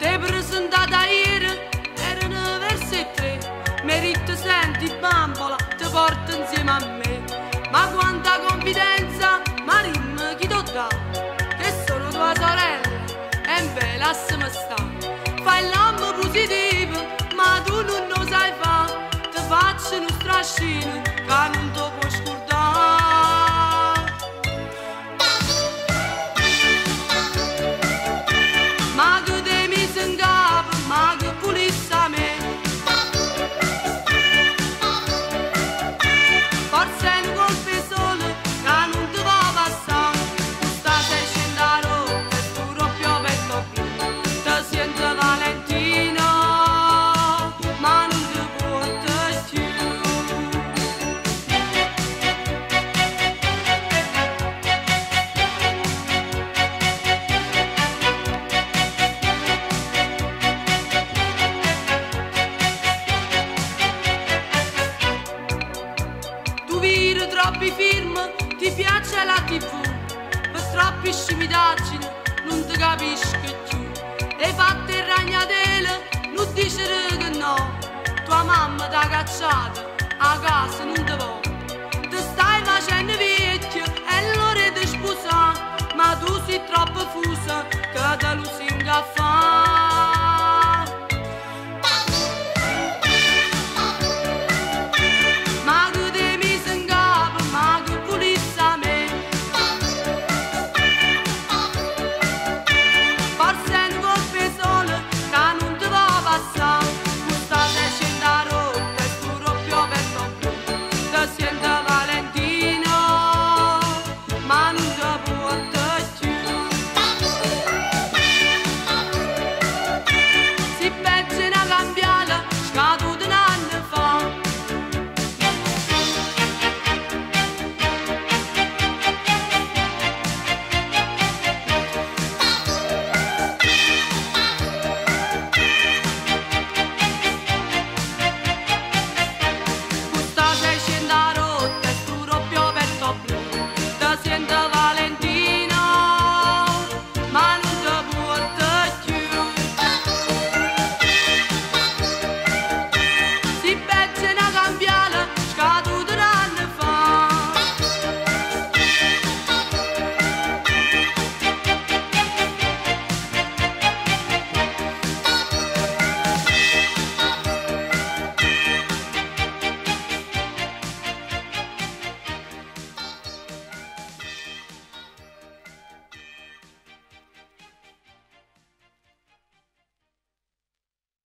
e presentata ieri erano verso 3. Merito senti bambola, ti porto insieme a me. Ma quanta confidenza, Marin chi t'ho dato? Che sono tua sorella e beh lasciami stare. Fai l'ammo positivo ma tu non lo sai fa. Ti faccio uno strascino che non ti puoi scordare. Ma che te mi in capo, ma che pulisse a me. Forse è un colpo solo che non ti va passare. Sta sei scendo a Roma e tu rompio petto più. Ti sento Valentino ma non ti porto più. Tu viri troppi film, ti piace la TV, per troppi scimitaggini non ti capisco più. Hai fatto il ragnatele, non dicere che no. Tua mamma t'ha cacciato, a casa non ti va. Ti stai facendo vecchio e l'ora di sposare, ma tu sei troppo fusa che te lo si ingaffa.